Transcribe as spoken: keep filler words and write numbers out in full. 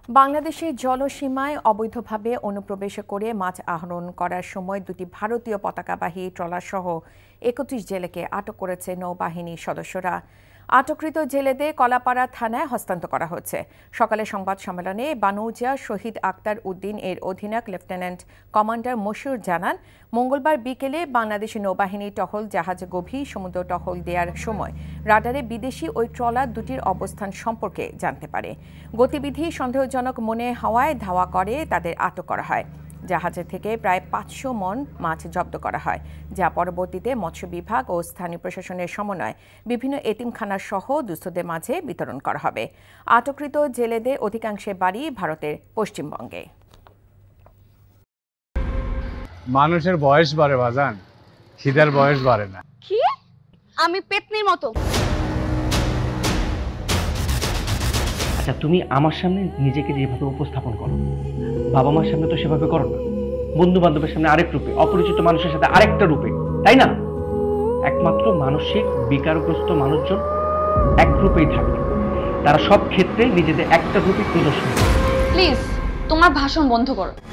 বাংলাদেশের জলসীমায় অবৈধভাবে অনুপ্রবেশ করে মাছ আহরণ করার সময় দুটি ভারতীয় পতাকাবাহী ট্রলারসহ একত্রিশ জেলেকে আটক করেছে নৌবাহিনীর সদস্যরা। আটককৃত জেলেদের কলাপাড়া থানায় হস্তান্তর করা হয়েছে। সকালে সংবাদ সম্মেলনে বানৌজিয়া শহীদ আক্তার উদ্দিন এর অধিনায়ক লেফটেন্যান্ট কমান্ডার মশিউর জানান, মঙ্গলবার বিকেলে বাংলাদেশি নৌবাহিনীর টহল জাহাজ গভীর সমুদ্র টহল দেওয়ার সময় রাডারে বিদেশি ওই ট্রলার দুটির অবস্থান সম্পর্কে জানতে পারে। গতিবিধি সন্দেহজনক মনে হওয়ায় ধাওয়া করে তাদের আটক করা হয়। জাহাজের থেকে প্রায় পাঁচশো মন মাছ জব্দ করা হয়, যা পরবর্তীতে মৎস্য বিভাগ ও স্থানীয় প্রশাসনের সমন্বয়ে বিভিন্ন এতিমখানা সহ দুস্থদের মাঝে বিতরণ করা হবে। আটককৃত জেলেদের অধিকাংশের বাড়ি ভারতের পশ্চিমবঙ্গে। মানুষের বয়স বাড়ে বাজান, খিদার বয়স বাড়ে না। কি? আমি পেতনির মতো? আচ্ছা, তুমি আমার সামনে নিজেকে যেভাবে উপস্থাপন করো, বাবা মার সামনে তো সেভাবে করো না। বন্ধু বান্ধবের সামনে আরেক রূপে, অপরিচিত মানুষের সাথে আরেকটা রূপে, তাই না? একমাত্র মানসিক বিকারগ্রস্ত মানুষজন এক রূপেই থাকে। তারা সব ক্ষেত্রে নিজেদের একটা রূপে প্রদর্শন করে। প্লিজ তোমার ভাষণ বন্ধ করো।